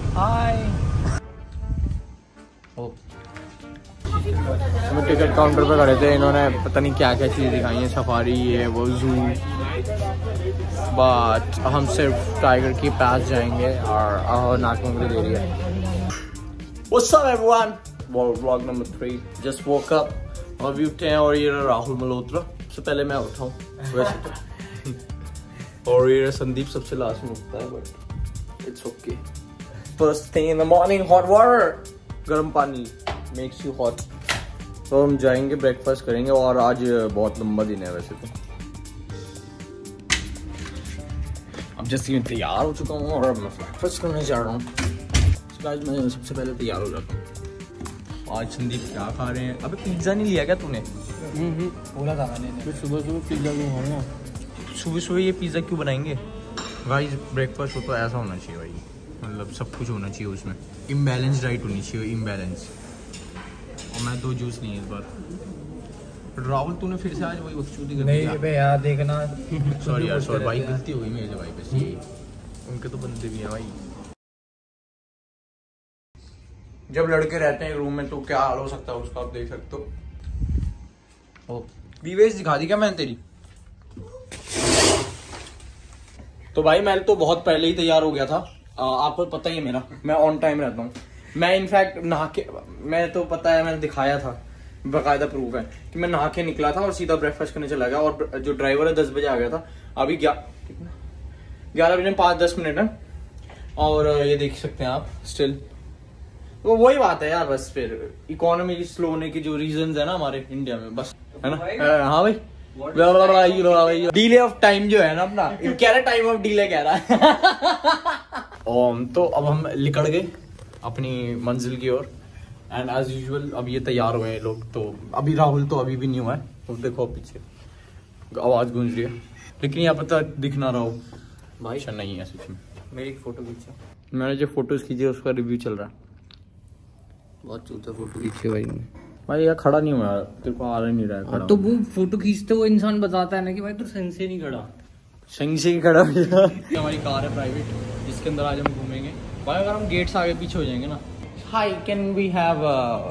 हाय। हम ticket counter पे खड़े थे, इन्होंने पता नहीं क्या क्या चीज़ दिखाई है, सफारी है वो जू, बट हम सिर्फ टाइगर के पास जाएंगे और नाक मुंगली दे रही है। What's up everyone? Vlog number 3. Just woke up. अभी उठे हैं और ये राहुल मल्होत्रा सबसे पहले मैं उठाऊं वैसे तो, और ये संदीप सबसे लास्ट में उठता है, but it's okay. First thing in the morning, hot water, गर्म पानी मेक्स यू हॉट। तो हम जाएंगे, ब्रेकफास्ट करेंगे, और आज बहुत लंबा दिन है वैसे तो। अब जैसे मैं तैयार हो चुका हूँ और मैं ब्रेकफास्ट करने जा रहा हूँ। आज मैं सबसे पहले तैयार हो जाता हूँ। आज संदीप क्या खा रहे हैं? अबे पिज्जा नहीं लिया क्या तूने? बोला था मैंने सुबह सुबह पिज्जा क्यों खाऊंगा? सुबह सुबह ये पिज्जा क्यों बनाएंगे भाई? ब्रेकफास्ट हो तो ऐसा होना चाहिए भाई, मतलब सब कुछ होना चाहिए उसमें, इम्बैलेंस डाइट होनी चाहिए, इम्बैलेंस। और मैं 2 जूस नहीं है इस बार। राहुल तूने फिर से आज वही बकचोदी कर दी। नहीं बे यार देखना। सॉरी यार, सॉरी भाई, गलती हो गई मेरे भाई, बस ये उनके तो बंदे भी हैं भाई। जब लड़के रहते हैं रूम में तो क्या हाल हो सकता है उसका, आप देख सकते हो। विवेश दिखा दी क्या मैंने तेरी? तो भाई मैं तो बहुत पहले ही तैयार हो गया था, आपको पता ही है मेरा, मैं ऑन टाइम रहता हूँ। मैं इनफैक्ट नहा के, मैं तो पता है मैंने दिखाया था, बाकायदा प्रूफ है कि मैं नहा के निकला था और सीधा ब्रेकफास्ट करने चला गया। और जो ड्राइवर है 10 बजे आ गया था, अभी 11 बजे 5-10 मिनट है, और ये देख सकते हैं आप स्टिल। वो वही बात है यार, बस फिर इकोनॉमी स्लो होने की जो रीजंस है ना हमारे इंडिया में, बस है ना। हाँ भाई, डिले ऑफ टाइम जो है ना अपना, कह रहा टाइम ऑफ डिले कह रहा है। तो अब हम निकल गए अपनी मंजिल की ओर, एंड एज यूजुअल अब ये तैयार हुए हैं लोग। तो अभी राहुल तो अभी भी नहीं हुआ है, तो देखो पीछे आवाज गूंज रही है, लेकिन यहाँ पता दिख ना रहा हो भाई, नहीं है सच में। मेरी एक फोटो खींचा, मैंने जो फोटोज खींची है उसका रिव्यू चल रहा है। बहुत चूता फोटो खींचे भाई ने। भाई यार खड़ा नहीं हुआ, तेरे को आ रहा नहीं रहा है खड़ा। तो वो फोटो खींचते वो इंसान बताता है ना कि भाई तू सही से नहीं खड़ा, सही से ही खड़ा। हमारी कार है प्राइवेट, जिसके अंदर आज हम घूमेंगे भाई। अगर हम गेट से आगे पीछे हो जाएंगे ना। Hi, can we have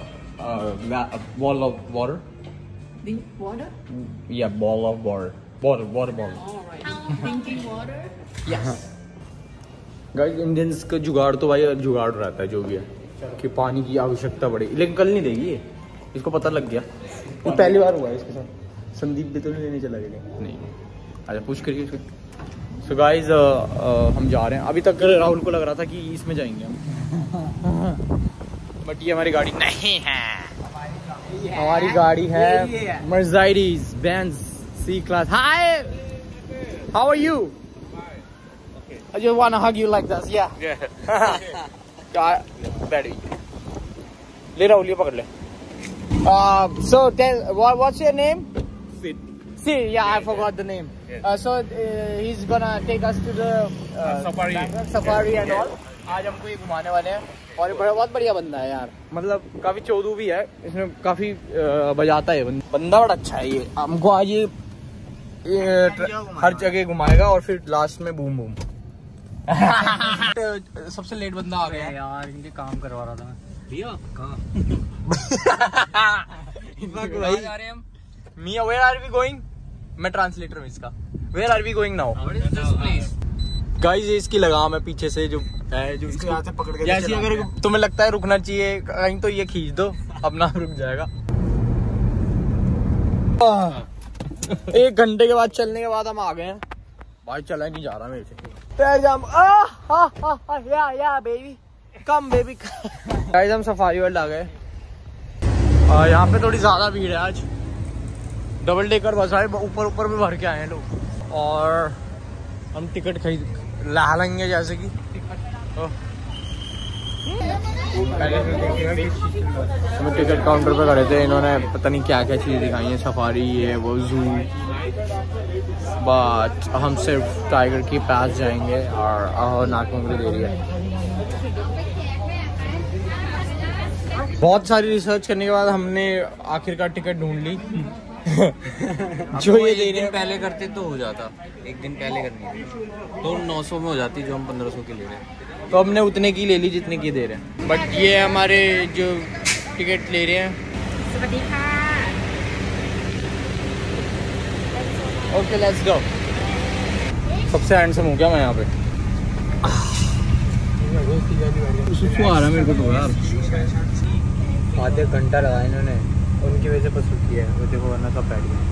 bowl of water? Water? या bowl of water, water bowl. Alright. Drinking water? Yes guys, Indians का जुगाड़ तो भाई जुगाड़ रहता है जो भी है, कि पानी की आवश्यकता बढ़ेगी, लेकिन कल नहीं देगी ये, इसको पता लग गया। वो पहली बार हुआ है इसके साथ। संदीप भी तो नहीं लेने चला गया? नहीं, अच्छा पूछ करिए उसको। सो गाइस हम जा रहे हैं। अभी तक राहुल को लग रहा था कि इसमें जाएंगे हम, बट ये हमारी गाड़ी नहीं है। हमारी गाड़ी है Mercedes Benz C class. Hi, how are you? I just wanna hug you like this, yeah. Daddy. ले राहुल, ये पकड़ ले। So tell, what's your name? Sid. Sid, yeah, I forgot the name. So he's gonna take us to the safari and all. आज हमको ये घुमाने वाले हैं, और ये बहुत बढ़िया बंदा है यार, मतलब काफी चौधू भी है, इसमें काफी बजाता है बंदा, बड़ा अच्छा है ये। हमको आज ये हर जगह घुमाएगा, और फिर लास्ट में बूम बूम। सबसे लेट बंदा आ गया यार, इनके काम करवा रहा था भैया। कहाँ जा रहे हैं हम? मिया, where are we going? मैं ट्रांसलेटर हूँ इसका। Where are we going now? Guys, ये इसकी लगाम है पीछे से जो है, जो इसको यहाँ से पकड़ के जैसे अगर तुम्हें लगता है रुकना चाहिए कहीं, तो ये खींच दो, अपना रुक जाएगा। 1 घंटे के बाद चलने के बाद हम आ गए हैं भाई। चला नहीं जा रहा मेरे से। Baby come, baby. गाइस, हम सफारी वर्ल्ड आ गए। यहाँ पे थोड़ी ज्यादा भीड़ है आज, डबल डेकर बस है, ऊपर में भर के आए हैं लोग, और हम टिकट खरीद ला लेंगे जैसे कि। हम टिकट काउंटर पे खड़े थे, इन्होंने पता नहीं क्या क्या चीज़ दिखाई है, सफारी है वो जू, बट हम सिर्फ टाइगर के पास जाएंगे और नाक मुंगली दे रही है। बहुत सारी रिसर्च करने के बाद हमने आखिरकार टिकट ढूंढ ली। जो ये दे रहे हैं पहले करते तो हो जाता, एक दिन पहले करनी तो 900 में हो जाती, जो हम 1500 की ले रहे हैं। तो हमने उतने की ले ली जितने की दे रहे हैं। बट ये हमारे जो टिकट ले रहे हैं। Okay let's go. सबसे हैंडसम हो गया मैं यहाँ पे। सुसु आ रहा है मेरे को तो यार। आधे घंटा लगा इन्होंने, उनकी वजह से बस रुकी है, वो देखो वरना सब बैठ गए।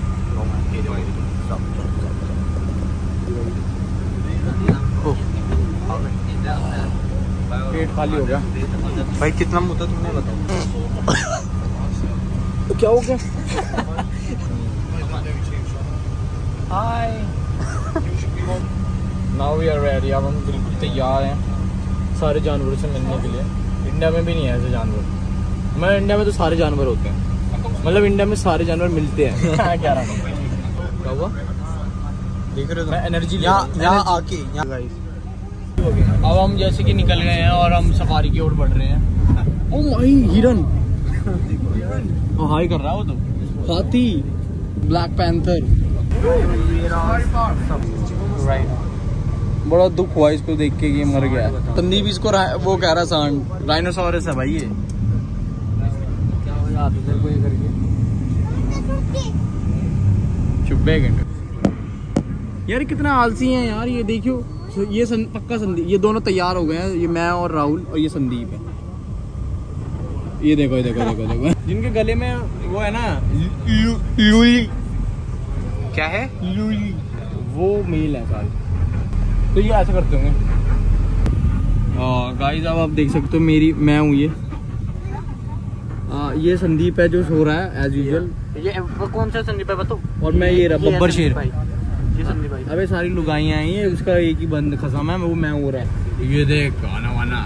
पेट खाली हो गया भाई। कितना मुद्दा तुमने बताओ। क्या हो गया? Hi now we are ready. अब हम बिल्कुल तैयार हैं सारे जानवरों से मिलने के लिए। इंडिया में भी नहीं है ऐसे जानवर। मैं इंडिया में तो सारे जानवर होते हैं, मतलब इंडिया में सारे जानवर मिलते हैं। क्या रहा क्या हुआ देख रहे हो? मैं एनर्जी यहाँ आके अब हम जैसे कि निकल गए हैं और हम सफारी की ओर बढ़ रहे हैं। ओ माई हिरन हाई कर रहा है वो तो। हाथी, ब्लैक पैंथर। बड़ा दुख हुआ इसको देख के कि मर गया। संदीप इसको वो कह रहा सांड राइनोसोरस है भाई ये। क्या हो जाता है तेरे को ये करके? चुप यार कितना आलसी है यार ये देखियो। ये पक्का संदीप, ये दोनों तैयार हो गए हैं, ये मैं और राहुल और ये संदीप है। ये देखो ये देखो देखो देखो जिनके गले में वो है ना लूली। क्या है लूली? वो मेल है सारे। तो ये ऐसा करते होंगे। गाइस अब आप देख सकते हो मैं हूँ ये संदीप है जो सो रहा है एज यूजुअल। ये कौन सा संदीप है बताओ? और मैं ये रहा बब्बर शेर। ये संदीप भाई। अबे सारी लुगाइयाँ आई हैं, उसका एक ही बंद खसम है, वो मैं हो रहा है। ये देख आना वाना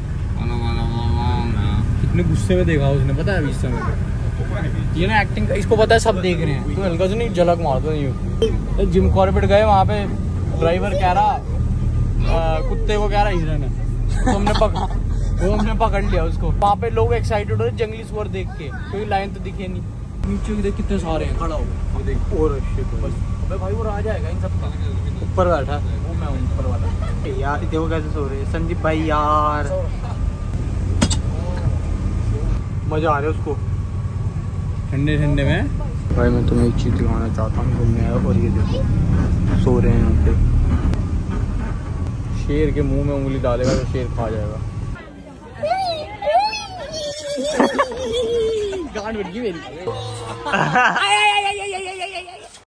कितने गुस्से में देखा उसने, पता है? 20 समय ये ना एक्टिंग, इसको पता है सब देख रहे हैं। तो हल्का से नहीं झलक मारता नहीं। जिम कॉर्बेट गए वहाँ पे, ड्राइवर कह रहा कुत्ते को कह रहा हिरन है। तो हमने पकड़ लिया उसको। वहाँ पे लोग एक्साइटेड हो रहे जंगली सुअर देख के, कोई लाइन तो दिखे नहीं। नीचे देख कितने सारे हैं, खड़ा हो देख। और अबे भाई वो आ जाएगा इन सबका। ऊपर बैठा वो मैं ऊपर वाला। यार देखो कैसे सो रहे हैं संदीप भाई यार। मजा आ रहा है उसको ठंडे ठंडे में। भाई मैं तुम्हें एक चीज दिखाना चाहता हूँ। घूमने आया और ये देखो सो रहे हैं यहाँ पे। शेर के मुंह में उंगली डालेगा तो शेर खा जाएगा। गांड बढ़ गई मेरी।